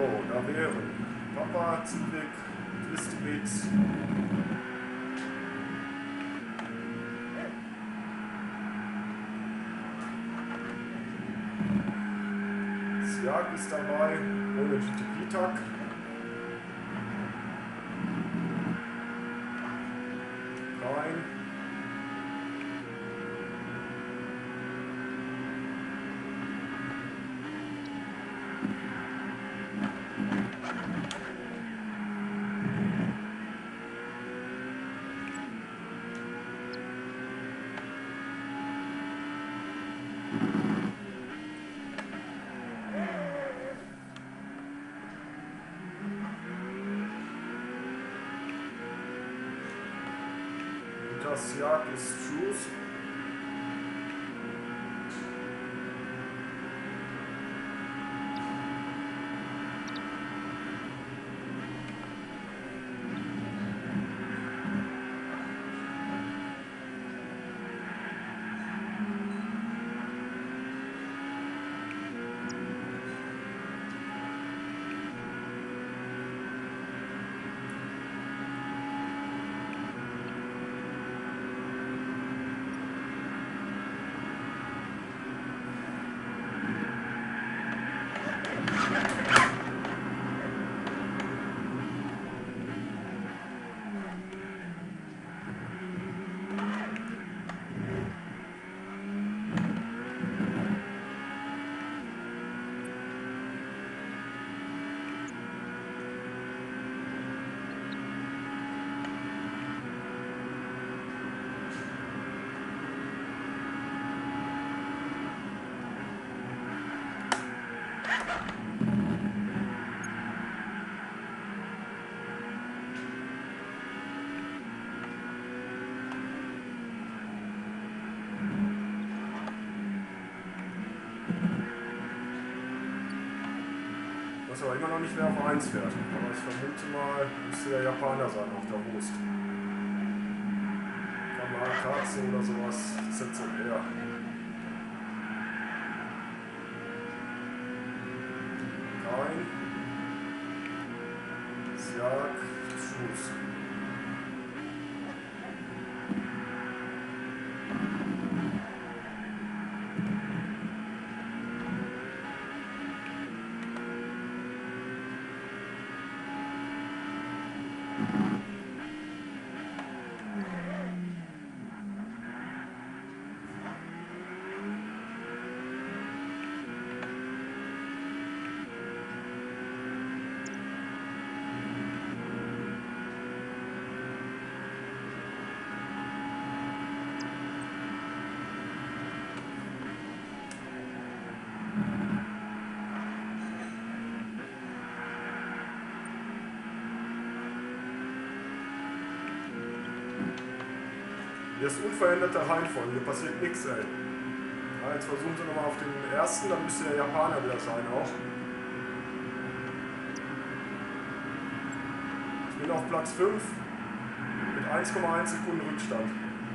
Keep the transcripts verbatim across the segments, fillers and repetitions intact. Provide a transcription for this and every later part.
da wären Papa, Zivik, Twistibits. Siak ist dabei, ohne G T P-Tag. Rein. Das Jagd ist Truth. Ich weiß aber immer noch nicht, wer auf eins fährt. Aber ich vermute mal, müsste der Japaner sein auf der Host. Kamikaze oder sowas. Z Z R. Rein. Siak. Schuss. Hier ist unveränderte Reihenfolge, hier passiert nichts, ey. Ja, jetzt versuchen sie nochmal auf den ersten, dann müsste der Japaner wieder sein auch. Ich bin auf Platz fünf mit eins Komma eins Sekunden Rückstand.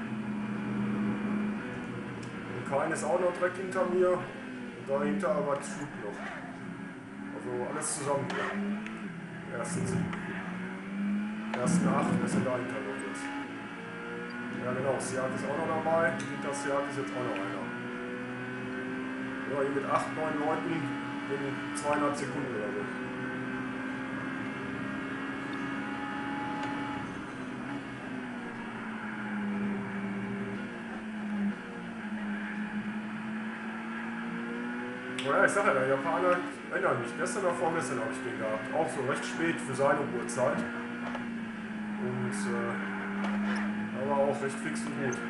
Und Kain ist auch noch direkt hinter mir und dahinter aber Zug noch. Also alles zusammen hier. Ersten sieben. Ersten acht, wir sind dahinter noch jetzt. Ja genau, Siak ist auch noch dabei, hinter Siak ist jetzt auch noch einer. Ja, hier mit acht, neun Leuten in zweieinhalb Sekunden oder so. Oh ja, ich sag ja, der Japaner, erinnert mich, gestern oder vorgestern habe ich den gehabt. Auch so recht spät für seine Uhrzeit. Und äh, aber auch recht fix und gut.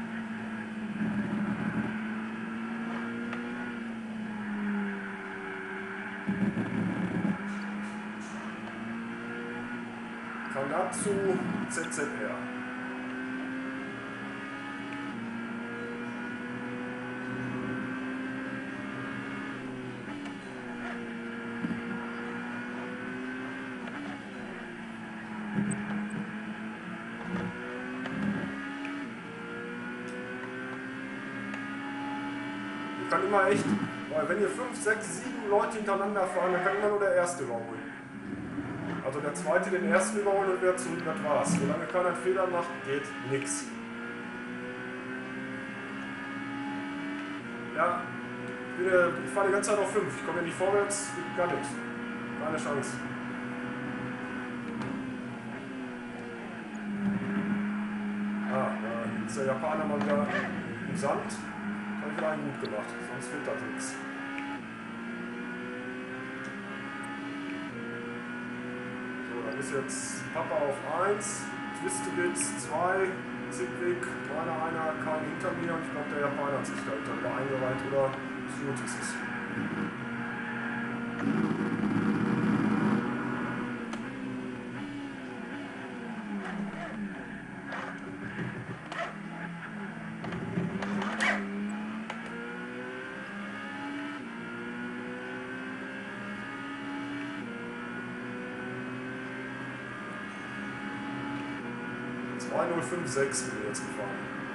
Kanatsu Z Z R. Kann immer echt, weil wenn ihr fünf, sechs, sieben Leute hintereinander fahren, dann kann immer nur der Erste überholen. Also der zweite den ersten überholen und wieder zurück, das war's. Solange keiner einen Fehler macht, geht nichts. Ja, ich, bin, äh, ich fahre die ganze Zeit auf fünf. Ich komme ja nicht vorwärts, gibt gar nichts. Keine Chance. Ah, da ist der Japaner mal wieder im Sand. Habe ich wieder einen gut gemacht, sonst wird das nichts. Ist jetzt Papa auf eins, Twistebits zwei, Zipwig, meiner einer, kein hinter mir und ich glaube der Japaner hat sich da wieder eingereiht oder Shoot ist es. zwei null fünf sechs bin ich jetzt gefahren.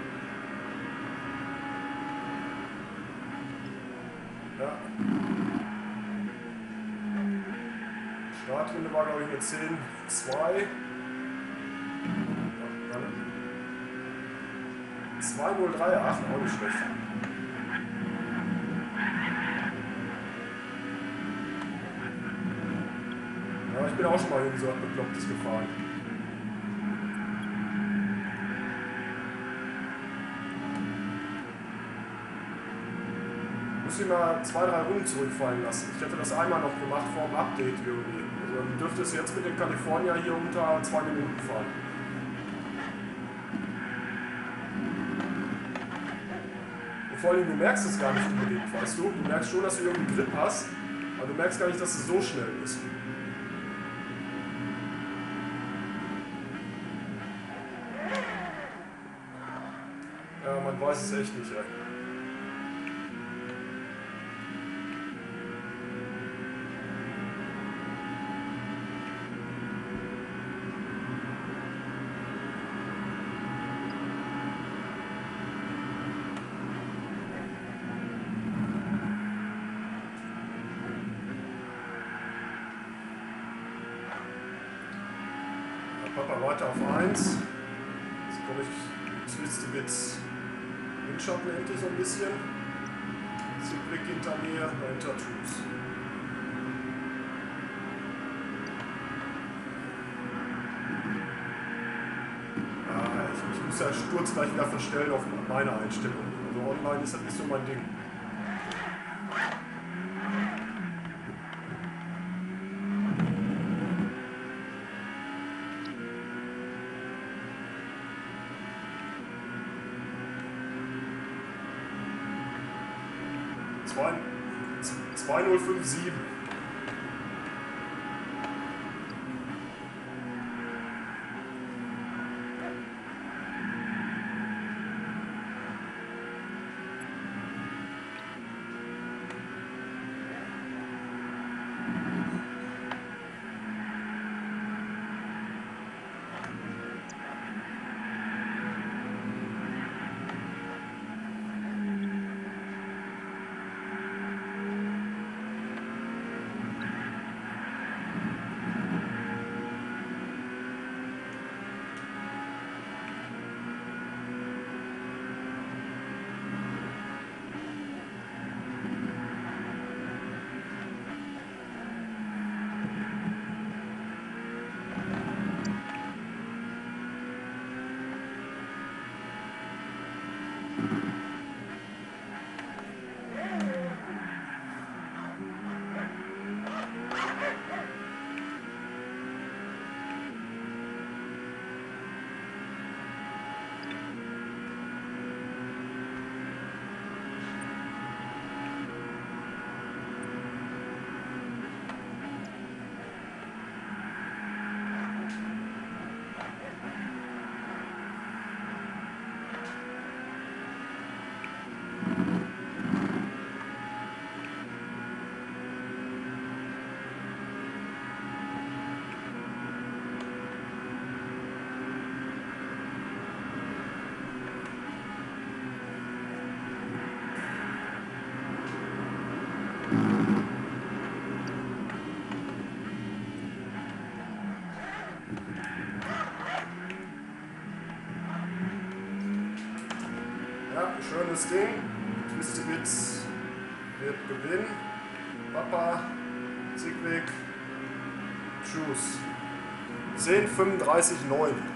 Ja. Startrunde war glaube ich eine zehn zwei. zwei null drei acht, auch nicht schlecht. Ja, ich bin auch schon mal in so ein Beklopptes gefahren. Ich muss ihn mal zwei, drei Runden zurückfallen lassen. Ich hätte das einmal noch gemacht vor dem Update irgendwie. Also dann dürfte es jetzt mit dem California hier unter zwei Minuten fahren. Und vor allem, du merkst es gar nicht unbedingt, weißt du? Du merkst schon, dass du irgendeinen Grip hast, aber du merkst gar nicht, dass es so schnell ist. Ja, man weiß es echt nicht, ey. Papa weiter auf eins. Jetzt komme ich Twistebits Windschatten-Ente so ein bisschen. Zipwig hinter mir, dahinter Tools. Ah, ich, ich muss ja Sturz gleich wieder verstellen auf meine Einstellung. Also online ist das nicht so mein Ding. zwei null fünf sieben. Ja, schönes Ding. Twistywitz wird gewinnen. Papa, Sigweg, Tschüss. zehn fünfunddreißig neun.